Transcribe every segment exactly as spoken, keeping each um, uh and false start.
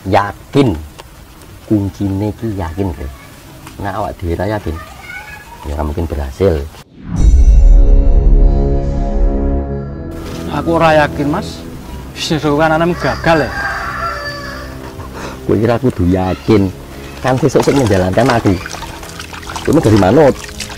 Yakin. Kuncinya ki yakin, Bre. Nah, awak dhewe ra yakin. Ya nggak mungkin berhasil. Aku ora yakin, Mas. Bisnis kan anem gagal ya. Kowe kira aku kudu yakin. Kan sesuk sing menjalankan aku. Kamu dari manut.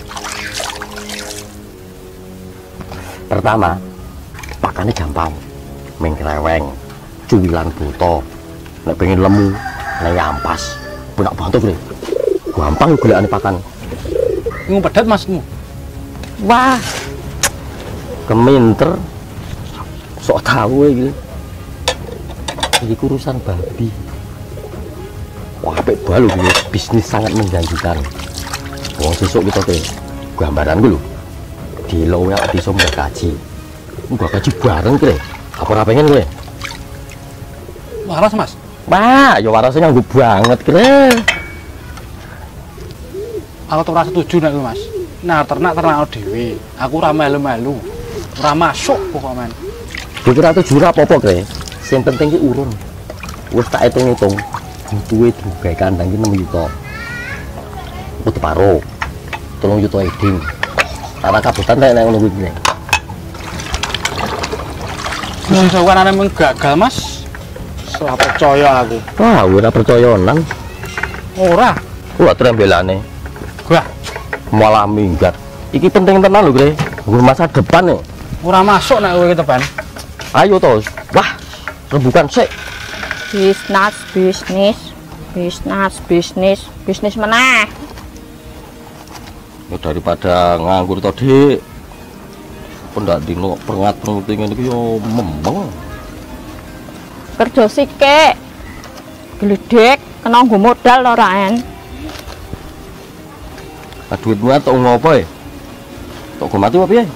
Pertama, pakannya gampang. Mengkreweng, cuwilan buto. Nek pengen lemu, nek ampas. Punak bantu, Bre. Gampang golekane pakan. Iku pedet, Masmu. Wah. Keminter. Sok tahu iki. Iki urusan babi. Wah, apik balu iki. Bisnis sangat menjanjikan. Wong sesuk kita ke gambaran gue lho. Di loya bisa mbak gaji. Mbak gaji bareng kire. Apa ora pengen kowe? Waras, Mas. Wah, ya warasnya nganggo banget kire. Aku tuh ora setuju nek Mas. Nah, ternak ternak dhewe. Aku ora melu-melu. Ora masuk pokoknya. Gue kira tujuh ora apa-apa kire. Sing penting ki urun. Wis tak hitung-hitung. Butuhe digawe kandang ki enam juta. Butuh paro. Tolong juta eding. Karena kabutan nek nek ngono kuwi. Wis kan ana gagal, Mas. Ora percaya aku. Wah, ora percayanan. Ora. Kuwi trembelane. Gua malah minggat. Iki penting tenan lho, Gre. Nggur masa depan nih. Ora masuk nek kowe depan. Ayo tos. Wah, rembukan sik. Bisnis, bisnis, bisnis, bisnis, bisnis meneh. Ya daripada nganggur tadi. Pendak dino perngat penting iki yo memeng. Kerja sithik. Gledek kena nggo modal ora en. Nah, duitmu tok ngopo e? Tok go mati apa piye?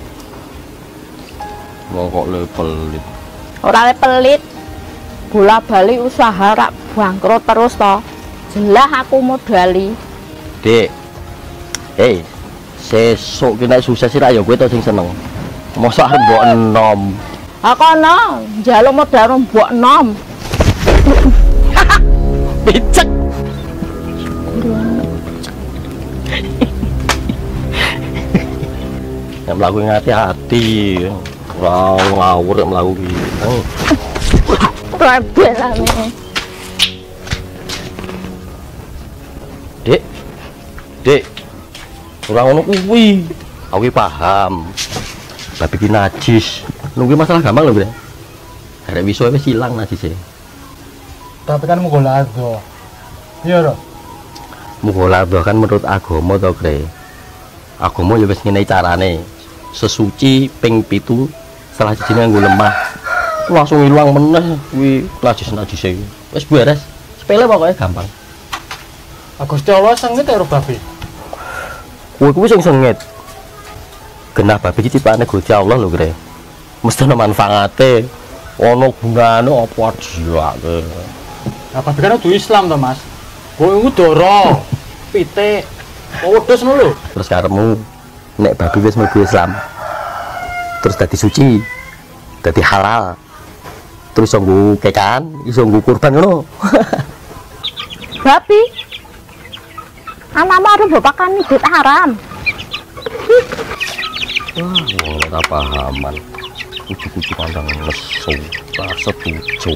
Wong kok le pelit. Ora le pelit. Bola-bali usaha rak bangkrut terus to. Jelas aku modali. Dik. Hei, sesuk ki nek sukses ra ya kowe to sing seneng. Mosok arep mbok enom. Ha kono, njaluk modal mbok enom. Picek. Yang mlaku hati-hati. Ora ngawur nek mlaku ki. Rebelane. Dik. Dik. Ora ngono kuwi. Aku paham. Babi ki najis. Nunggu masalah gampang lho, Bre. Arek wiso wis ilang najise. Tapi kan mugo lado. Iya, Ro. Mugo lado kan menurut agama to, Bre. Agama ya wis ngene carane. Sesuci ping pitu salah sijine nganggo lemah. Langsung ilang meneh kuwi najis-najise iki. Wis beres. Sepele pokoknya gampang. Gusti Allah sengit karo babi. Kowe kuwi sing sengit. Genah babi iki ciptaane Gusti Allah lho, Gre. Mesti ana manfaate. Ana gunane apa diake. Nah, babi kan kudu Islam to, Mas. Kowe iku doro, pitik, wedhus ngono lho. Terus karepmu nek babi wis mlebu Islam. Terus dadi suci. Dadi halal. Terus iso nggo kekan, iso nggo kurban ngono. Babi. Anakmu arep mbok pakani duit haram. Wah, ora pahaman. Kucu-kucu kandang nesu, tak setuju.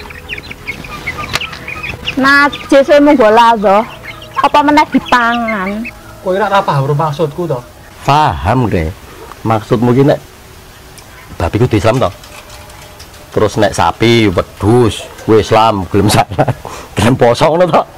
Najis e mung lado. Apa meneh dipangan? Kowe ora paham maksudku to. Paham, Gre. Maksudmu ki nek babi kudu Islam to. Terus nek sapi wedhus, kuwi Islam, gelem salat, gelem poso ngono to.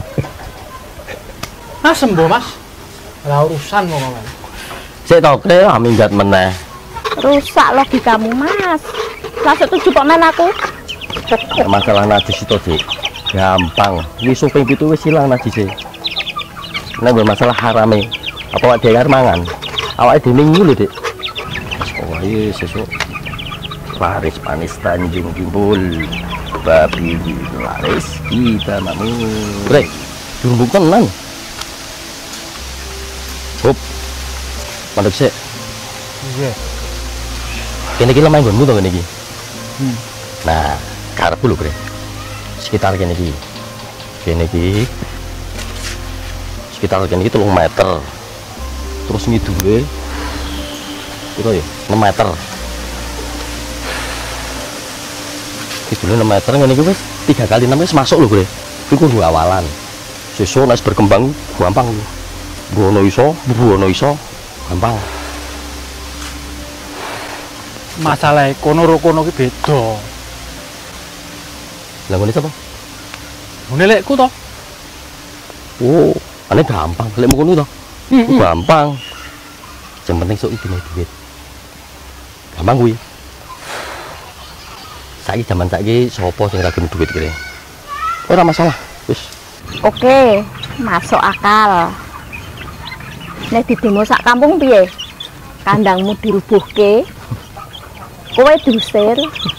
Nah, sembo, Mas. Ora urusan ngono. Sik to, Gre, minggat meneh. Rusak logikamu, Mas. Lah setuju kok men aku. Masalah najis itu, Dik. Gampang. Wis ping pitu wis ilang najise. Nek masalah harame, apa awake dhewe arep mangan? Awake dhewe minggu lho, Dik. Oh, iya sesuk. Laris panis Tanjung Kimpul. Babi laris kita makmur. Brek, dumbuk tenan. Hop. Mandek sik. Iya. Kene iki lemah nggonmu to ngene iki. Hmm. Nah, karepku lho, Bre. sekitar kene iki. Kene iki sekitar kene iki telung meter. Terus ngidule itu ya enam meter. Ngidule enam meter ngene iki wis tiga kali enam wis masuk lho, Bre. Iku gua awalan. Sesuk nek berkembang gampang. Brono iso, brono iso gampang. Masalah kono ro kono ki beda. Lah ngene sapa? Ngene lekku to. Oh, ane gampang. Lek ngono to. Heeh. Gampang. Yang penting sok iki duit. Gampang kuwi. Saiki zaman saiki sapa sing ra gelem duit kene? Ora masalah. Wis. Oke, masuk akal. Nek didemo sak kampung piye? Kandangmu dirubuhke. Kowe diusir.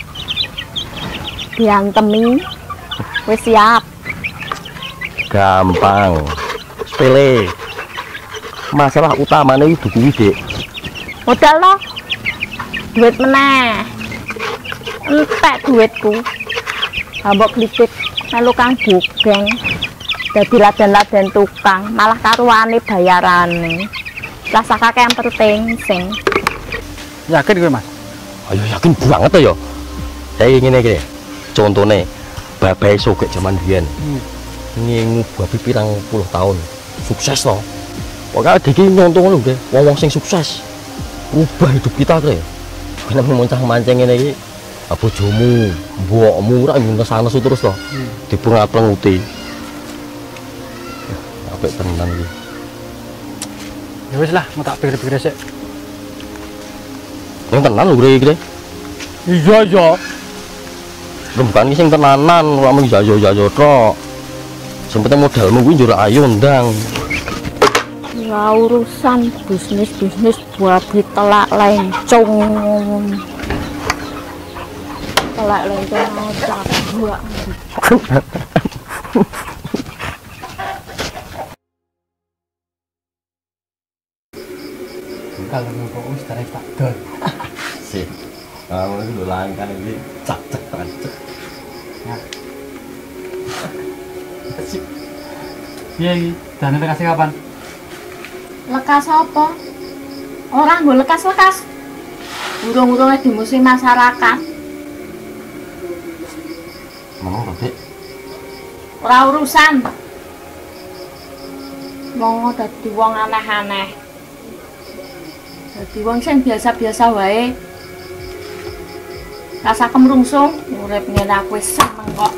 Diantemi. Wis siap. Gampang. Sepele. Masalah utamanya itu kuwi, Dik. Modal lo. Duit meneh. Entek duitku. Mbok klitik melu kang bugeng. Dadi laden-laden tukang, malah karuane bayarane. Lah sakake yang penting sing. Yakin kowe, Mas? Ayo yakin banget ya. Kayak ngene iki. Contone babae sogek zaman biyen. Hmm. Ngingu babi pirang puluh tahun. Sukses to. Pokoknya diki nyontok ngono nggih, wong-wong sing sukses. Ubah hidup kita kre. Kena moncang-mancing ngene iki. Bojomu, mbokmu ora ngenes-nesu terus to. Hmm. Dipengat-penguti. Apik tenan iki. Ya wis lah, mau tak pikir-pikir sik. Yang tenan lho Bre iki. Iya, iya. Bukan iki sing tenanan, ora mung jajo-jajo tok. Sing penting modalmu kuwi njur ayo ndang. Ya urusan bisnis-bisnis babi telak lencong. Telak lencong cak gua. Kalau ngopo wis tarik tak dol. Sih. Kamu itu langkan ini cak-cak cak. Ya. Sip. Iya iki, dane kasih kapan? Lekas apa? Orang nggo lekas-lekas. Urung-urunge di musim masyarakat. Ngomong Dik. Ora urusan. Wong dadi wong aneh-aneh. Dadi wong sing biasa-biasa wae. Rasa kemrungsung, urip ngene aku wis seneng kok.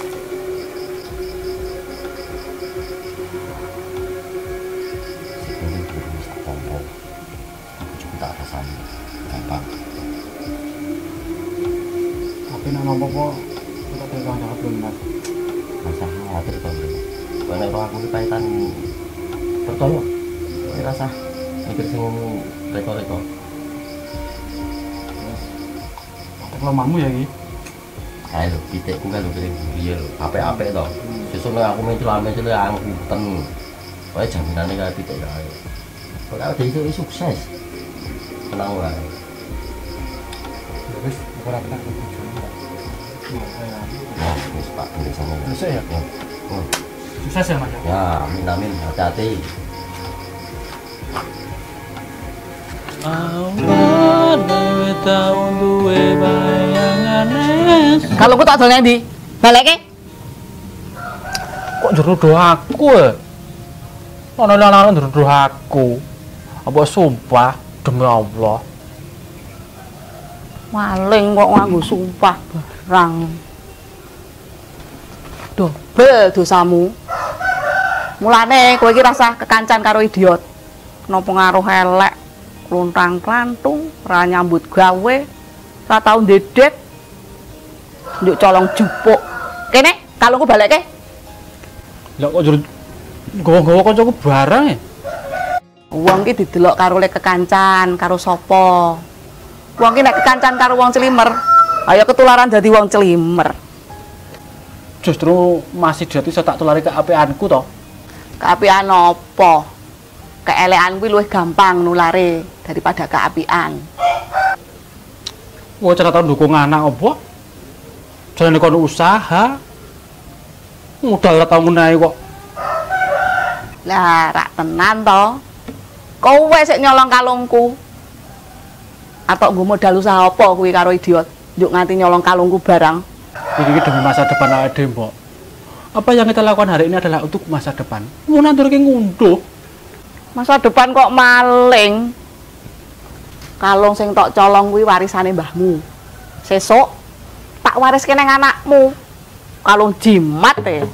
Tapi nek apa-apa kita tekan jawab belum, Mas. Rasa khawatir to. Nek ora aku kaitan percaya. Ora rasa mikir sing reko-reko. Kelemamu ya iki. Ayo pitikku kan lho kene iya lho, apik-apik to. Sesuk nek aku mencul-mencul angkutan. Wae jaminane kaya pitik kae. Ora dhewe sukses. Tenang wae. Ya wis, ora tak tujuan. Nah, wis Pak Beli sama. Sukses ya? Oh. Sukses ya, Mas. Ya, amin amin, hati-hati. Kalau aku tak adol nang ndi? Balekke. Kok jeruduh aku ya? Ono lanang jeruduh aku. Apa sumpah demi Allah. Maling kok nganggo sumpah barang. Dobel dosamu. Mulane kowe iki rasa kekancan karo idiot. Kena pengaruh elek, kluntang-klantung, ora nyambut gawe, ora tau ndedet. Njuk colong jupuk. Kene, kalungku balekke. Lah kok jeruk gawa-gawa kancaku barang ya? Wong ki didelok karo lek kekancan, karo sapa. Wong ki nek kekancan karo wong celimer, ayo ketularan dadi wong celimer. Justru masih dadi iso tak tulari keapianku to. Keapian apa? Keelekan kuwi luwih gampang nulare daripada keapian. Wah, cara tau dukung anak apa? Jangan kono usaha. Modal ora tau ngenahi kok. Lah, rak tenan to. Kowe sik nyolong kalungku. Atau nggo modal usaha apa kuwi karo idiot? Njuk nganti nyolong kalungku barang. Ini demi masa depan awake dhewe, Mbok. Apa yang kita lakukan hari ini adalah untuk masa depan. Mau nanturke ngunduh. Masa depan kok maling. Kalung sing tok colong kuwi warisane mbahmu. Sesuk tak wariske nang anakmu. Kalung jimat e.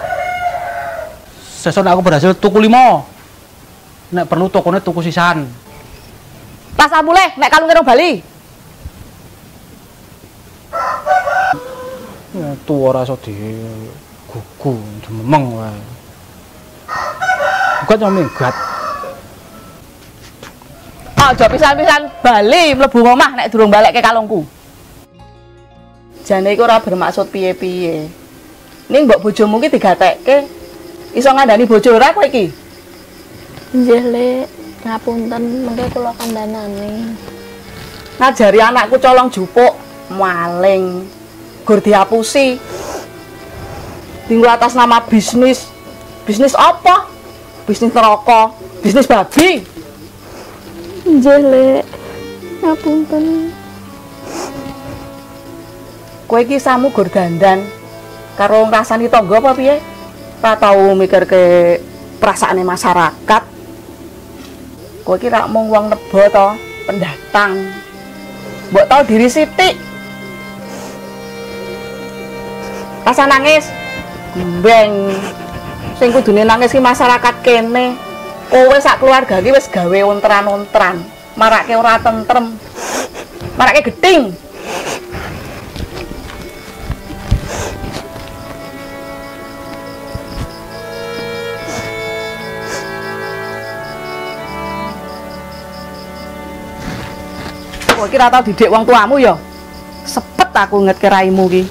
Sesuk aku berhasil tuku limo. Nek perlu tokone tuku sisan. Pas mulih nek kalung karo Bali. Ya tuwa ora iso di gugu demeng wae. Bukan cuma minggat. Aja pisan-pisan bali mlebu omah nek durung balekke kalungku. Jane iku ora bermaksud piye-piye. Ning mbok bojomu ki digatekke iso ngandani bojo ora kowe iki? Nggih, Lek. Ngapunten, mengke kula kandhanane. Ngajari anakku colong jupuk, maling. Gur diapusi. Tinggal atas nama bisnis. Bisnis apa? Bisnis neraka, bisnis babi. Nggih, Lek. Ngapunten. Kowe iki samu gur dandan karo ngrasani tangga apa piye? Ora tau mikirke perasaane masyarakat. Kowe iki rak mung wong nebo to, pendatang. Mbok tau diri sithik. Rasa nangis. Gembeng. Sing kudune nangis ki masyarakat kene. Kowe sak keluarga iki wis gawe ontran-ontran, marake ora tentrem. Marake gething. Kowe iki ora tau didik wong tuamu ya. Sepet aku ngetke raimu ki.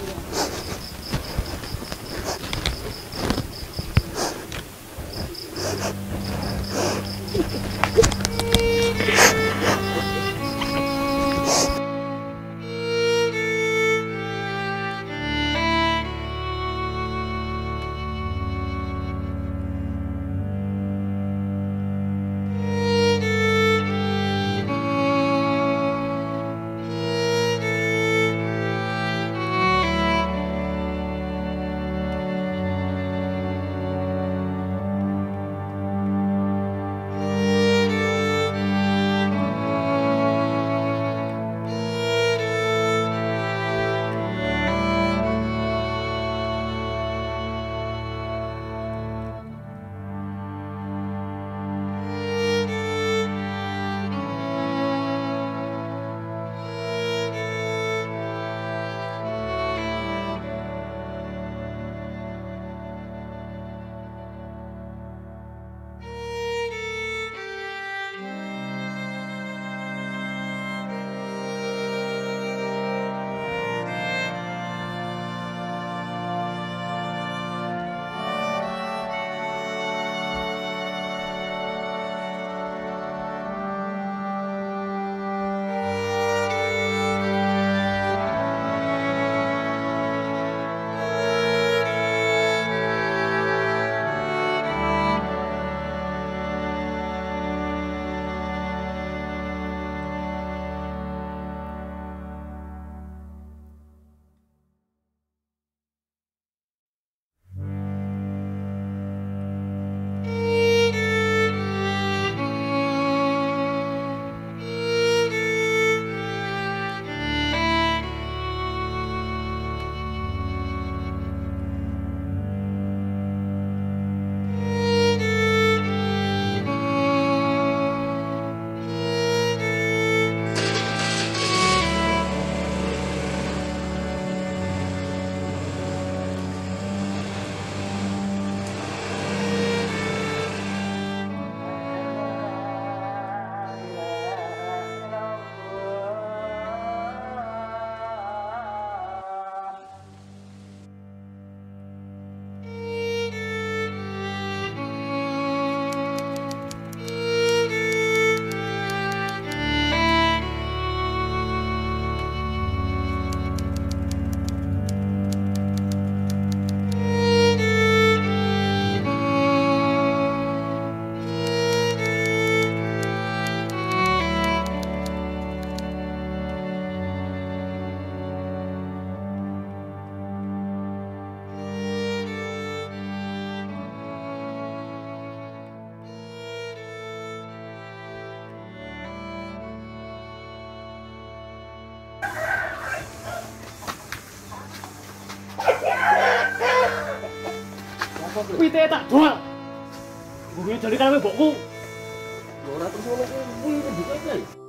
Pite tak jual. Gue jadi kan mbokku. Ora terus ngono kuwi, buka iki.